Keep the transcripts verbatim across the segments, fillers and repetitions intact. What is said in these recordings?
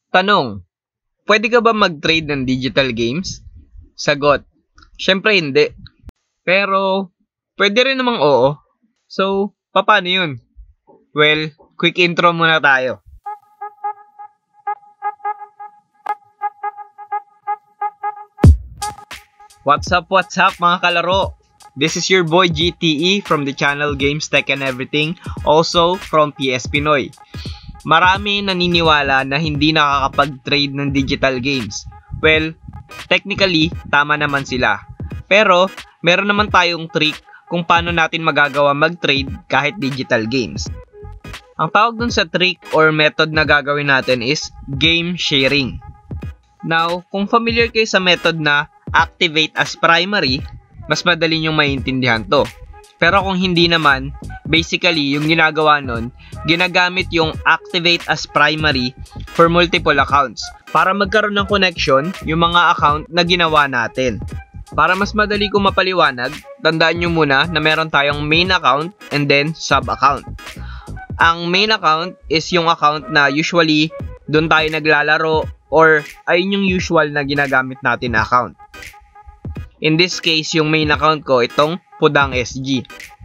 Tanong, pwede ka ba mag-trade ng digital games? Sagot, syempre hindi. Pero, pwede rin namang oo. So, paano yun? Well, quick intro muna tayo. What's up, what's up mga kalaro? This is your boy G T E from the channel Games, Tech and Everything, also from P S Pinoy. Marami naniniwala na hindi nakakapag-trade ng digital games. Well, technically, tama naman sila. Pero, meron naman tayong trick kung paano natin magagawa mag-trade kahit digital games. Ang tawag dun sa trick or method na gagawin natin is game sharing. Now, kung familiar kayo sa method na activate as primary, mas madali nyong maintindihan to. Pero kung hindi naman, basically, yung ginagawa nun, ginagamit yung activate as primary for multiple accounts para magkaroon ng connection yung mga account na ginawa natin. Para mas madali ko mapaliwanag, tandaan nyo muna na meron tayong main account and then sub-account. Ang main account is yung account na usually doon tayo naglalaro or ayun yung usual na ginagamit natin na account. In this case, yung main account ko, itong Pudang S G.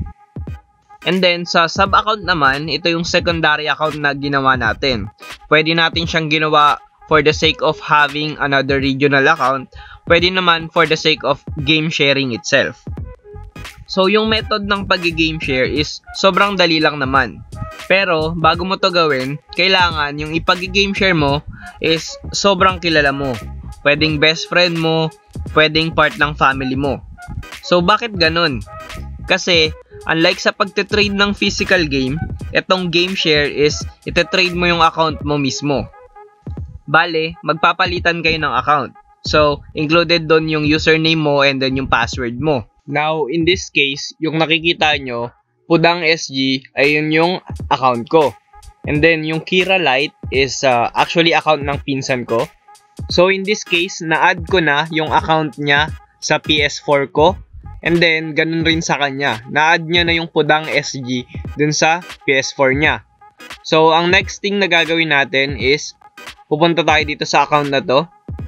And then, sa sub-account naman, ito yung secondary account na ginawa natin. Pwede natin siyang ginawa for the sake of having another regional account. Pwede naman for the sake of game sharing itself. So, yung method ng pag-game share is sobrang dali lang naman. Pero, bago mo to gawin, kailangan yung ipag-game share mo is sobrang kilala mo. Pwedeng best friend mo, pwedeng part ng family mo. So, bakit ganun? Kasi, unlike sa pagte-trade ng physical game, itong game share is ite-trade mo yung account mo mismo. Bale, magpapalitan kayo ng account. So, included doon yung username mo and then yung password mo. Now, in this case, yung nakikita nyo, Pudang S G, ayun yung account ko. And then, yung Kira Light is uh, actually account ng pinsan ko. So, in this case, na-add ko na yung account niya sa P S four ko. And then, ganun rin sa kanya. Na-add niya na yung Pudang S G dun sa P S four niya. So, ang next thing na gagawin natin is, pupunta tayo dito sa account na to.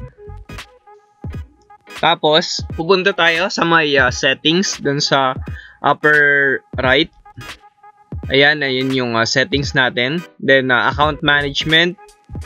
Tapos, pupunta tayo sa may uh, settings dun sa upper right. Ayan, ayan yung uh, settings natin. Then, uh, account management.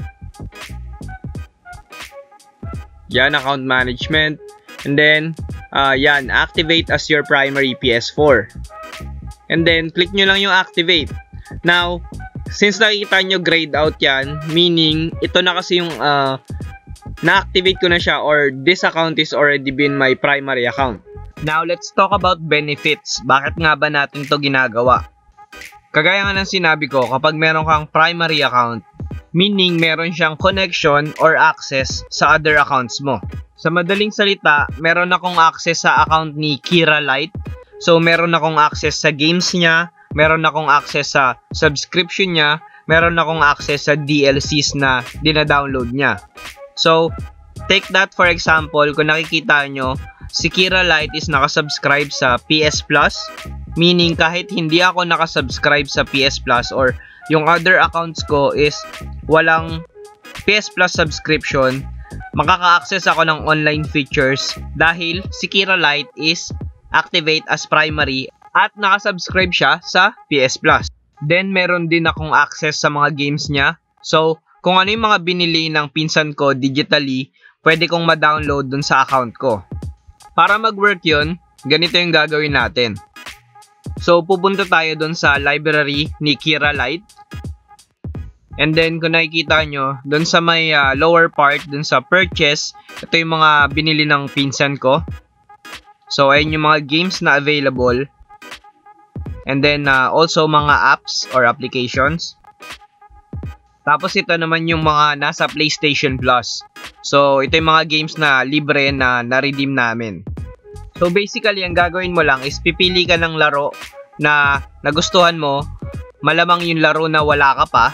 Yan, account management. And then, uh, yan, activate as your primary P S four. And then, click nyo lang yung activate. Now, since nakikita nyo grayed out yan, meaning, ito na kasi yung, uh, na-activate ko na siya or this account is already been my primary account. Now, let's talk about benefits. Bakit nga ba natin to ginagawa? Kagaya nga ng sinabi ko, kapag meron kang primary account, meaning meron siyang connection or access sa other accounts mo. Sa madaling salita, meron akong access sa account ni Kira Light. So, meron akong access sa games niya, meron akong access sa subscription niya, meron akong access sa D L Cs na dina-download niya. So, take that for example, kung nakikita nyo, si Kira Light is nakasubscribe sa P S Plus, meaning kahit hindi ako nakasubscribe sa P S Plus or yung other accounts ko is walang P S Plus subscription, makaka-access ako ng online features dahil si Kira Light is activate as primary at nakasubscribe siya sa P S Plus. Then, meron din akong access sa mga games niya. So, kung ano yung mga binili ng pinsan ko digitally, pwede kong ma-download dun sa account ko. Para mag-work yun, ganito yung gagawin natin. So, pupunta tayo dun sa library ni Kira Light. And then, kung nakikita nyo, dun sa may uh, lower part, dun sa purchase, ito yung mga binili ng pinsan ko. So, ayun yung mga games na available. And then, uh, also mga apps or applications. Tapos, ito naman yung mga nasa PlayStation Plus. So, ito yung mga games na libre na na-redeem namin. So, basically, ang gagawin mo lang is pipili ka ng laro na nagustuhan mo. Malamang yung laro na wala ka pa.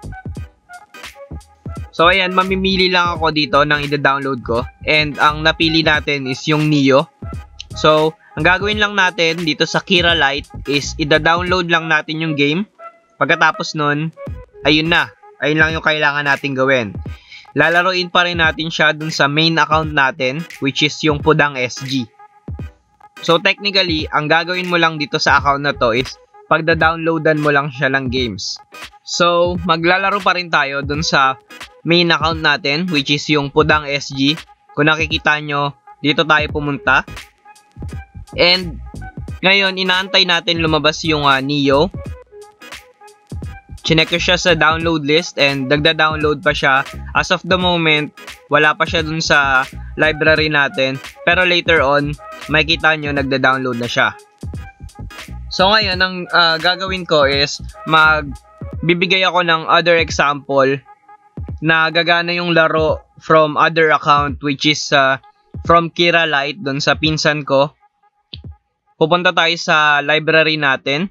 So, ayan, mamimili lang ako dito ng ida-download ko. And ang napili natin is yung Neo. So, ang gagawin lang natin dito sa Kira Light is ida-download lang natin yung game. Pagkatapos nun, ayun na. Ayun lang yung kailangan natin gawin. lalaroin pa rin natin siya dun sa main account natin, which is yung Pudang S G. So technically, ang gagawin mo lang dito sa account na to is pagda-downloadan mo lang siya ng games. So maglalaro pa rin tayo dun sa main account natin, which is yung Pudang S G. Kung nakikita nyo, dito tayo pumunta. And ngayon, inaantay natin lumabas yung uh, Neo. Chinek ko siya sa download list and nagda-download pa siya. As of the moment, wala pa siya dun sa library natin. Pero later on, makikita nyo nagda-download na siya. So ngayon, ang uh, gagawin ko is magbibigay ako ng other example na gagana yung laro from other account, which is uh, from Kira Light dun sa pinsan ko. Pupunta tayo sa library natin.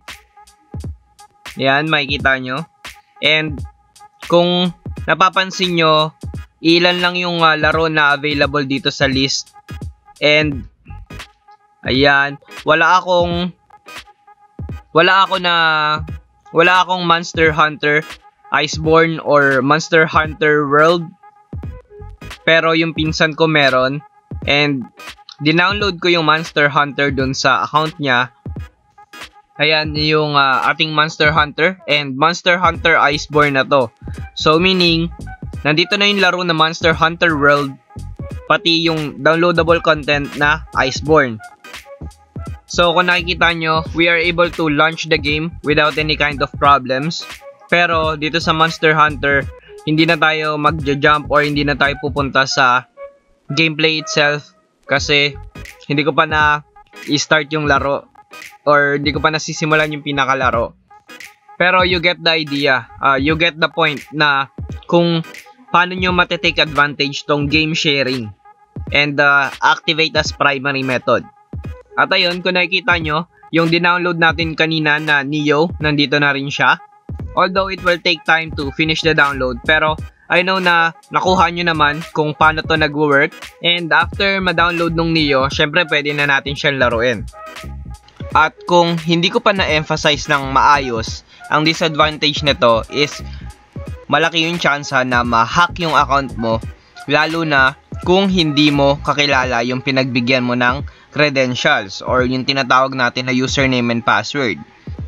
Yan, makikita nyo. And kung napapansin nyo, ilan lang yung uh, laro na available dito sa list. And ayan, wala akong wala ako na wala akong Monster Hunter Iceborne or Monster Hunter World. Pero yung pinsan ko meron. And dinownload ko yung Monster Hunter dun sa account niya. Ayan yung uh, ating Monster Hunter and Monster Hunter Iceborne na to. So meaning, nandito na yung laro na Monster Hunter World, pati yung downloadable content na Iceborne. So kung nakikita nyo, we are able to launch the game without any kind of problems. Pero dito sa Monster Hunter, hindi na tayo mag-jump or hindi na tayo pupunta sa gameplay itself kasi hindi ko pa na i-start yung laro. Or di ko pa nasisimulan yung pinakalaro. Pero you get the idea. Uh, you get the point na kung paano nyo matitake advantage tong game sharing. And uh, activate as primary method. At ayun, kung nakikita nyo, yung dinownload natin kanina na Neo, nandito na rin siya. Although it will take time to finish the download. Pero I know na nakuha nyo naman kung paano to nag-work. And after ma-download nung Neo, syempre pwede na natin siyang laruin. At kung hindi ko pa na-emphasize ng maayos, ang disadvantage nito is malaki yung chance na ma-hack yung account mo, lalo na kung hindi mo kakilala yung pinagbigyan mo ng credentials or yung tinatawag natin na username and password.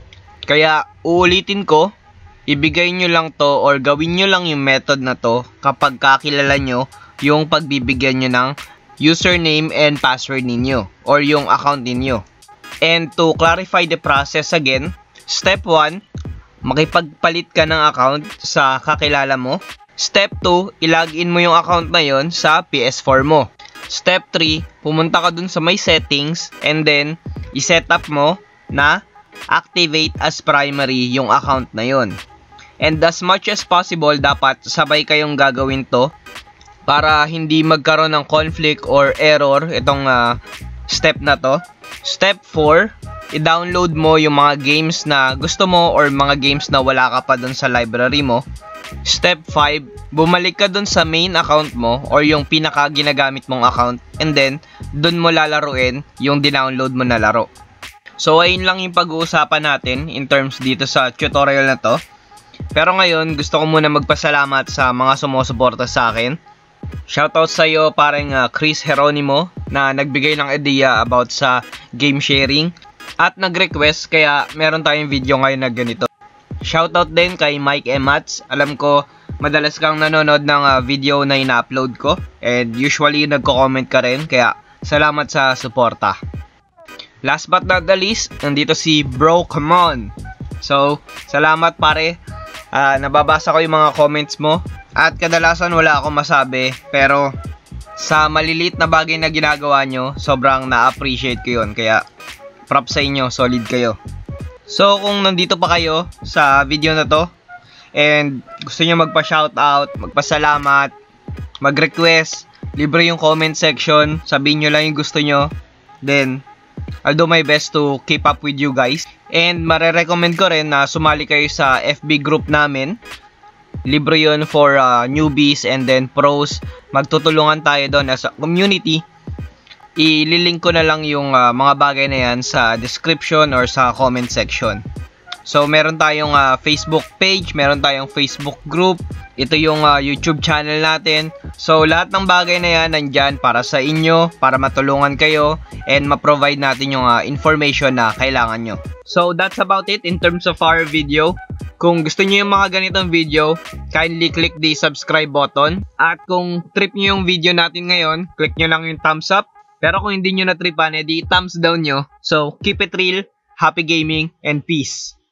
Kaya uulitin ko, ibigay nyo lang to or gawin nyo lang yung method na to kapag kakilala nyo yung pagbibigyan nyo ng username and password ninyo or yung account ninyo. And to clarify the process again, step one, makipagpalit ka ng account sa kakilala mo. Step two, ilagin mo yung account na yon sa P S four mo. Step three, pumunta ka dun sa may settings and then i-set up mo na activate as primary yung account na yon. And as much as possible, dapat sabay kayong gagawin to para hindi magkaroon ng conflict or error itong uh, step na to. Step four, i-download mo yung mga games na gusto mo or mga games na wala ka pa dun sa library mo. Step five, bumalik ka dun sa main account mo or yung pinaka ginagamit mong account and then dun mo lalaruin yung dinownload mo na laro. So ayun lang yung pag-uusapan natin in terms dito sa tutorial na to. Pero ngayon, gusto ko muna magpasalamat sa mga sumusuporta sa akin. Shoutout sa iyo parang uh, Chris Heronimo na nagbigay ng idea about sa game sharing at nag-request kaya meron tayong video ngayon na ganito. Shoutout din kay Mike Emats. Alam ko madalas kang nanonood ng uh, video na ina-upload ko and usually nagko-comment ka rin kaya salamat sa suporta. Last but not the least, nandito si Bro Come On. So, salamat pare. Uh, nababasa ko yung mga comments mo. At kadalasan wala akong masabi, pero sa malilit na bagay na ginagawa nyo, sobrang na-appreciate ko yun. Kaya props sa inyo, solid kayo. So kung nandito pa kayo sa video na to, and gusto nyo magpa-shoutout, magpasalamat, mag-request, libre yung comment section, sabihin nyo lang yung gusto nyo, then I'll do my best to keep up with you guys. And marerecommend ko rin na sumali kayo sa F B group namin. Libre yun for uh, newbies and then pros. Magtutulungan tayo doon as a community. Ililink ko na lang yung uh, mga bagay na yan sa description or sa comment section. So meron tayong uh, Facebook page, meron tayong Facebook group, Ito yung uh, YouTube channel natin. So, lahat ng bagay na yan nandyan para sa inyo, para matulungan kayo, and ma-provide natin yung uh, information na kailangan nyo. So, that's about it in terms of our video. Kung gusto niyo yung mga ganitong video, kindly click the subscribe button. At kung trip niyo yung video natin ngayon, click nyo lang yung thumbs up. Pero kung hindi nyo na-tripan, edi thumbs down nyo. So, keep it real, happy gaming, and peace.